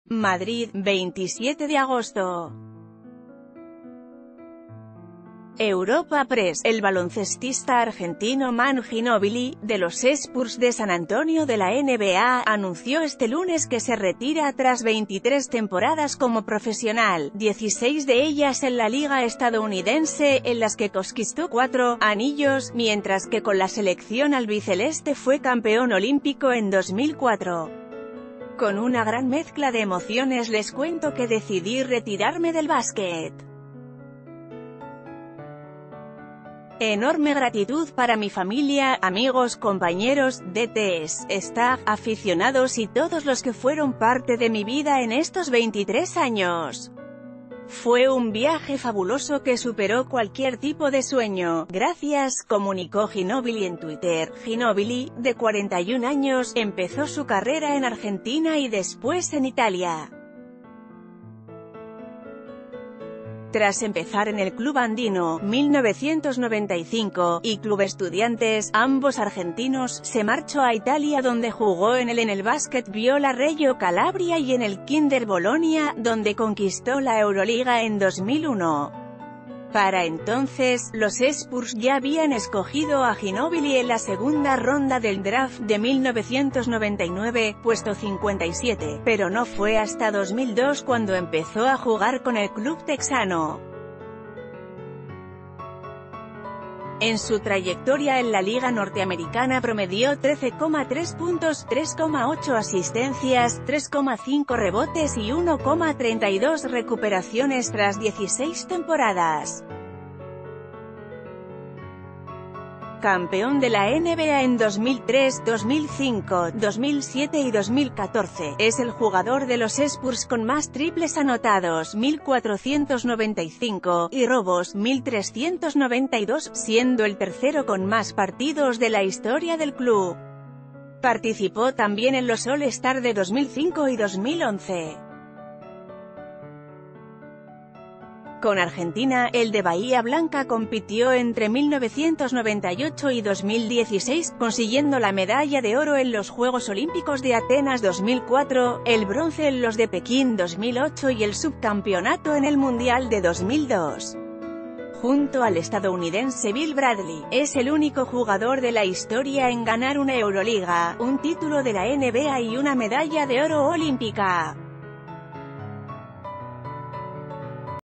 Madrid, 27 de agosto. Europa Press. El baloncestista argentino Manu Ginóbili, de los Spurs de San Antonio de la NBA, anunció este lunes que se retira tras 23 temporadas como profesional, 16 de ellas en la liga estadounidense, en las que conquistó 4 anillos, mientras que con la selección albiceleste fue campeón olímpico en 2004. Con una gran mezcla de emociones les cuento que decidí retirarme del básquet. Enorme gratitud para mi familia, amigos, compañeros, DTs, staff, aficionados y todos los que fueron parte de mi vida en estos 23 años. Fue un viaje fabuloso que superó cualquier tipo de sueño. Gracias, comunicó Ginóbili en Twitter. Ginóbili, de 41 años, empezó su carrera en Argentina y después en Italia. Tras empezar en el Club Andino, 1995, y Club Estudiantes, ambos argentinos, se marchó a Italia donde jugó en el Basket Viola Reggio Calabria y en el Kinder Bolonia, donde conquistó la Euroliga en 2001. Para entonces, los Spurs ya habían escogido a Ginóbili en la segunda ronda del draft de 1999, puesto 57, pero no fue hasta 2002 cuando empezó a jugar con el club texano. En su trayectoria en la Liga Norteamericana promedió 13,3 puntos, 3,8 asistencias, 3,5 rebotes y 1,32 recuperaciones tras 16 temporadas. Campeón de la NBA en 2003, 2005, 2007 y 2014, es el jugador de los Spurs con más triples anotados, 1.495, y robos, 1.392, siendo el tercero con más partidos de la historia del club. Participó también en los All-Star de 2005 y 2011. Con Argentina, el de Bahía Blanca compitió entre 1998 y 2016, consiguiendo la medalla de oro en los Juegos Olímpicos de Atenas 2004, el bronce en los de Pekín 2008 y el subcampeonato en el Mundial de 2002. Junto al estadounidense Bill Bradley, es el único jugador de la historia en ganar una Euroliga, un título de la NBA y una medalla de oro olímpica.